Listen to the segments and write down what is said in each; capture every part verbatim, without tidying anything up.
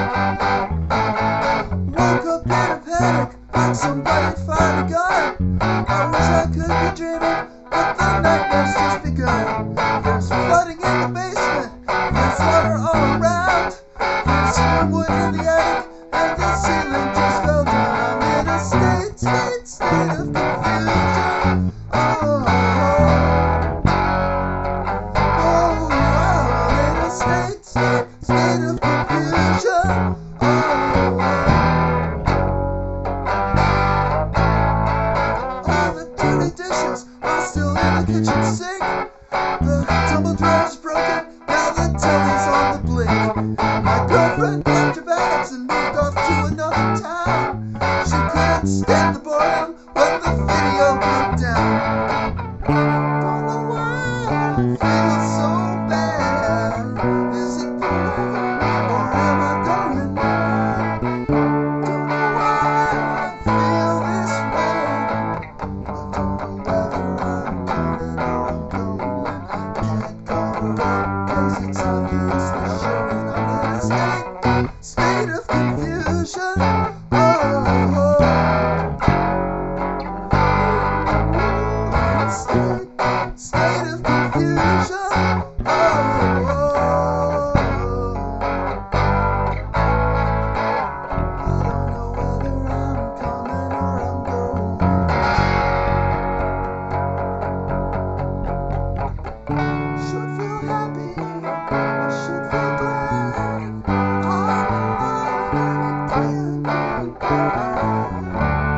Woke up in a panic, like somebody fired a gun. I wish I could be dreaming, but the nightmare's just begun. There's flooding in the basement, there's water all around. There's some wood in the attic, and the ceiling just fell down. I'm in a state, state, state of confusion. Oh, oh, oh, I'm in a state, state, state of confusion. Oh, all the dirty dishes are still in the kitchen sink. The tumble dryer's broken, now the telly's on the blink. My girlfriend left her bags and moved off to another town. She couldn't stand the boredom when the video broke down. Don't know why I feel so bad. Is it proof or am I going mad? Don't know why I feel this way. I don't know whether I'm coming or I'm going. Can't cover up 'cause it's obviously showing. I'm in a state, state of confusion. Oh, oh. State, state of confusion. Oh, oh. I don't know whether I'm coming or I'm going. Should feel happy, I should feel glad. I'm alive again.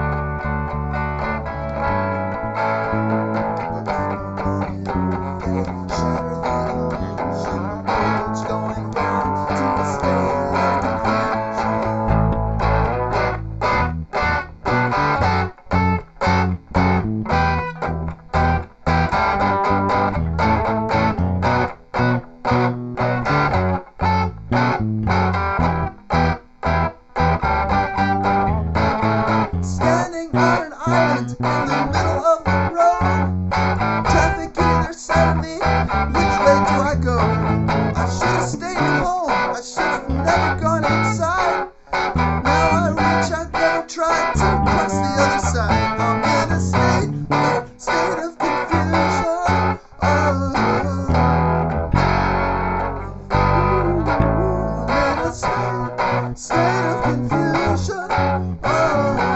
Standing on an island in the middle of the road. Traffic either side of me, which way do I go? I should have stayed at home, I should have never gone outside. Now I reach, I've never tried to cross the other side. I'm in a state, state of confusion. Oh, I'm in a state, state of confusion. Oh.